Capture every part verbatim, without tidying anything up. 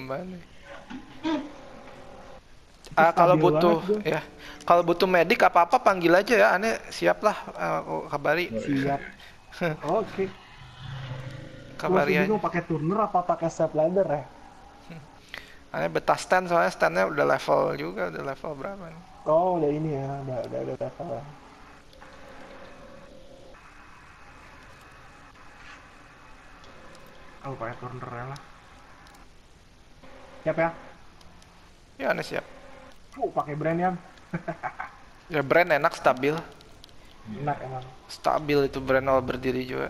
banget. Ah, kalau butuh ya, kalau butuh medik apa-apa panggil aja ya, Ane siap lah, aku kabari. Siap. Oke. Okay. Kabari aja. Bingung pakai turner apa pakai step ladder ya? Ane betah stand soalnya standnya udah level juga, udah level berapa nih? Oh udah ini ya, udah udah udah level. Oh pakai turner ya lah. Siap ya? Ya Ane siap. Oh pakai brand yang. Ya brand enak, stabil. Enak emang. Stabil itu brand awal berdiri juga.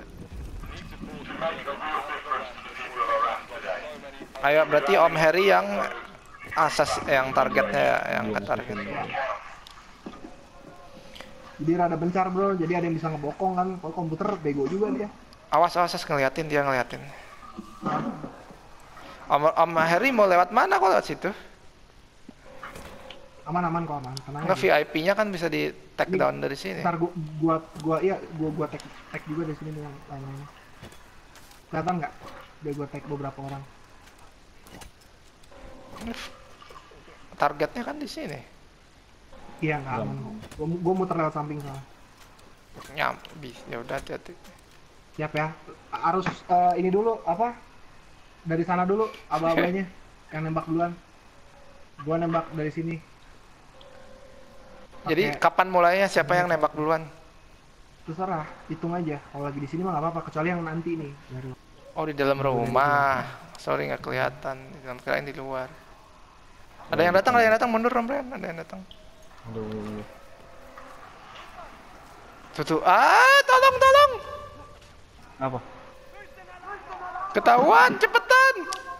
Ayo berarti Om Harry yang asas yang targetnya ya, yang ke target. Jadi rada bencar bro, jadi ada yang bisa ngebokong kan, kalau komputer bego juga dia. Awas awas ngeliatin dia ngeliatin. Om, Om Harry mau lewat mana kok lewat situ? Aman-aman kok aman, tenang Nggak aja. V I P-nya kan bisa di tag down dari sini. Ntar gua, gua, gua, iya, gua, gua tag, tag juga dari sini nih yang lain-lainnya. Kelihatan nggak? Biar gua tag beberapa orang. Targetnya kan di sini. Iya nggak aman kok. Gua, gua muter lewat samping soalnya. Nyambi, ya udah hati-hati. Siap ya. Harus uh, ini dulu apa? Dari sana dulu aba-abanya yang nembak duluan. Gua nembak dari sini. Jadi Pake... kapan mulainya, siapa yang nembak duluan? Terserah, hitung aja. Kalau lagi di sini mah nggak apa-apa, kecuali yang nanti nih. Oh di dalam rumah. Sorry nggak kelihatan. Di dalam kirain di luar. Ada yang datang, ada yang datang mundur Om Brian. Ada yang datang. Aduh. Tuh tuh. Ah, tolong tolong. Apa? Ketahuan, cepetan.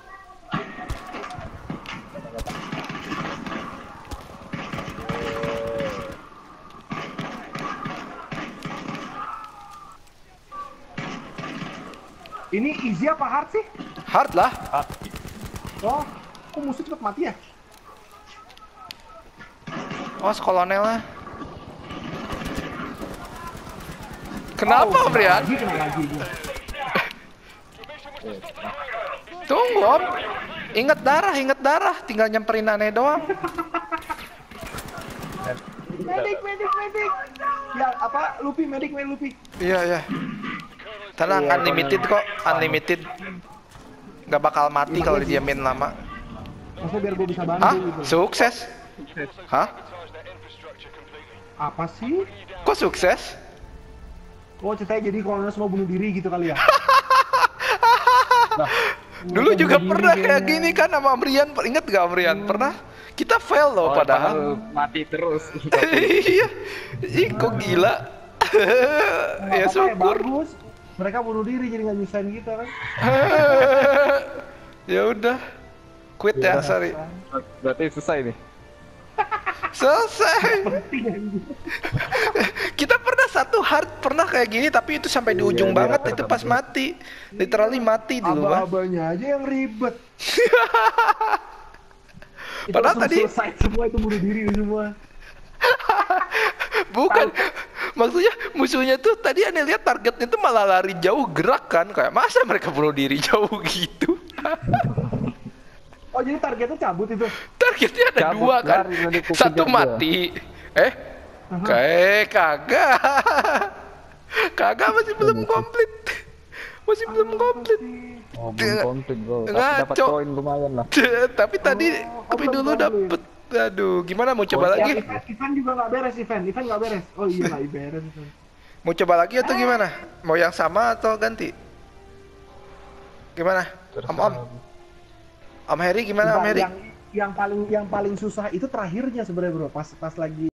Ini easy apa hard sih? Hard lah. Hard. Oh, kok musuh cepet mati ya? Oh, kolonel lah. Kenapa oh, Om Brian? Lagi, kena lagi gua. Tunggu Om. Ingat darah, ingat darah. Tinggal nyamperin aneh doang. Medik, medik, medik. Ya, apa? Lupi, medik, medik, Lupi. Iya, iya. Tenang, unlimited kok, unlimited. Gak bakal mati kalau didiamin lama. Maksudnya biar gue bisa bantu Hah? gitu. Sukses? Hah? Apa sih? Kok sukses? Oh, ceritanya jadi kolonel semua bunuh diri gitu kali ya? Nah, dulu juga pernah kayak gini kan sama Amrian, inget gak Amrian? Pernah? Kita fail loh oh, padahal. Mati terus. Iya. Ih, kok gila. Ya syukur. Bagus. Mereka bunuh diri jadi nggak nyusahin kita kan? Ya udah, quit ya, sorry. Berarti selesai nih. Selesai. Kita pernah satu hard pernah kayak gini tapi itu sampai di ujung iya, banget iya, itu pas mati, literally mati dulu. Aba-abanya aja yang ribet. Padahal tadi selesai semua itu bunuh diri semua. Bukan, maksudnya musuhnya tuh tadi aneh lihat targetnya tuh malah lari jauh gerak kan, kayak masa mereka bunuh diri jauh gitu. Oh jadi targetnya cabut itu? Targetnya ada cabut, dua kan, satu mati. Eh, uh-huh. kayak kagak, kagak masih belum komplit, masih oh, belum komplit. Oh belum komplit bro, tapi dapat poin lumayan lah. Tapi tadi oh, tapi dulu dapet. Aduh, gimana mau coba oh, lagi? Ya, event juga nggak beres, event, event nggak beres. Oh iya nggak beres. Mau coba lagi atau gimana? Mau yang sama atau ganti? Gimana? Om Om, Om Harry gimana Om Harry? Yang, yang paling yang paling susah itu terakhirnya sebenarnya bro, pas pas lagi